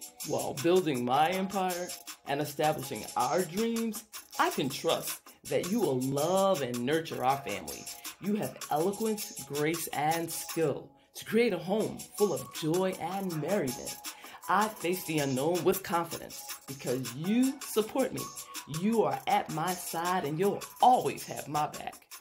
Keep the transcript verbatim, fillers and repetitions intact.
While building my empire and establishing our dreams, I can trust that you will love and nurture our family. You have eloquence, grace, and skill to create a home full of joy and merriment. I face the unknown with confidence because you support me. You are at my side and you'll always have my back.